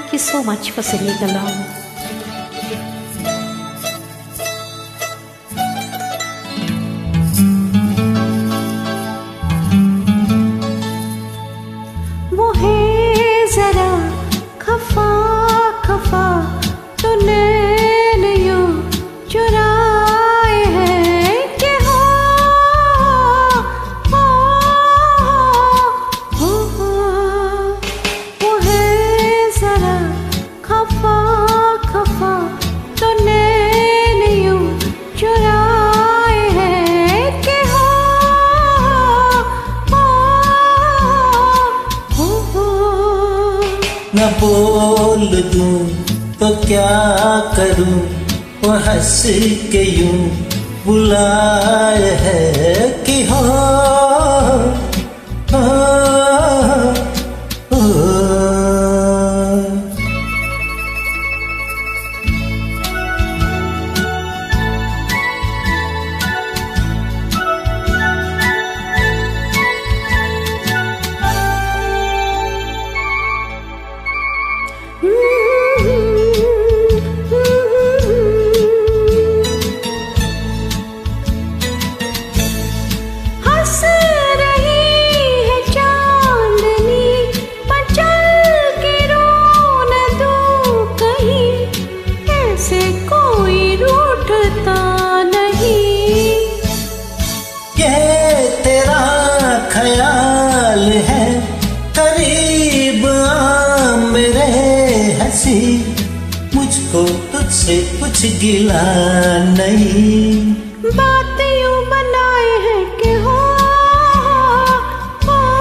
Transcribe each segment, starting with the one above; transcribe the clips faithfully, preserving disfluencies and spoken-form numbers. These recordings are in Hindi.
Thank you so much for singing along. वो है जरा खफा खफा तो नैन यूं चुराए हैं कि हो हो हो हो। वो है जरा खफा खफा तो नैन यूं चुराए हैं कि हो हो हो। न बोल दूं तो क्या करूं, वो हंस के यूं बुलाए है कि हो हो हो। ख्याल है करीब आ मेरे हंसी, मुझको तुझसे कुछ गिला नहीं। बात यूं बनाए हैं कि हो हो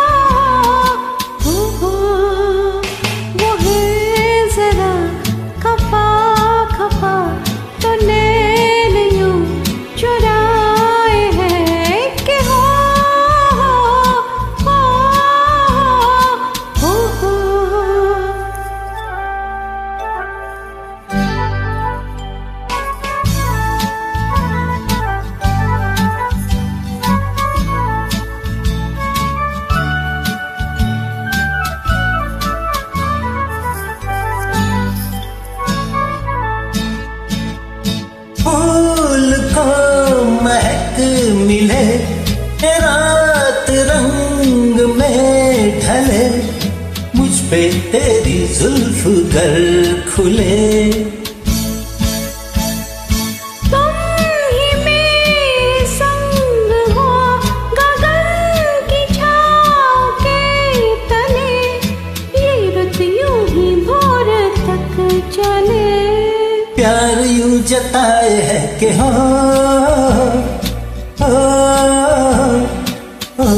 हो हो। वो है जरा खफा खफा तो नैन यूं चुराए हैं कि हो हो हो हो। फूल को महक मिले, रात रंग में ढले, मुझ पे तेरी जुल्फ गर खुले। तुम ही मेरे संग हो गगन की छाँव के तले, ये रुत यूं ही भोर तक चले। प्यार यूं जताए है कि हो हो हो।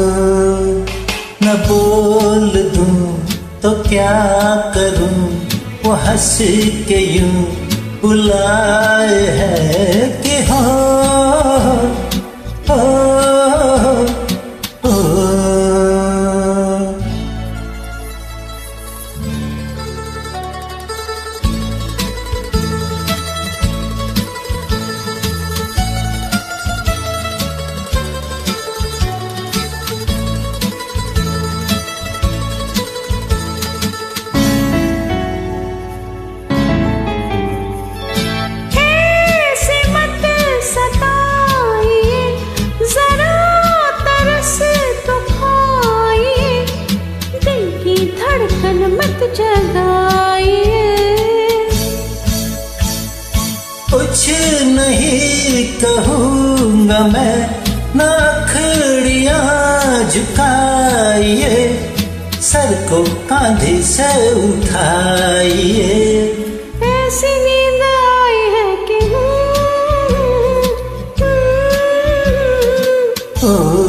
न बोल दूं तो क्या करूं, वो हंस के यूं बुलाए है कि हो हो हो। मत जगाइए, कुछ नहीं कहूँगा मैं, ना खड़ियाँ झुकाइए, सर को कांधे से उठाइए। ऐसी नींद आई है कि ओ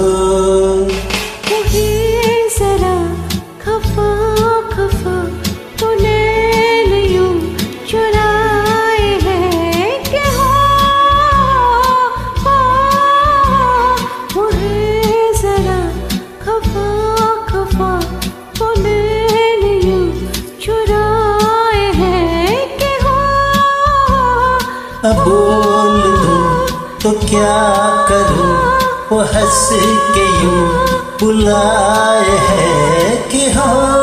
जरा खफा खफा तो नैन यूं चुराए हैं कि हो वो है जरा खफा खफा तो नैन यूं चुराए हैं कि हो। अब बोल दूं तो क्या करूं, वो हंस के यूं बुलाए है कि हो।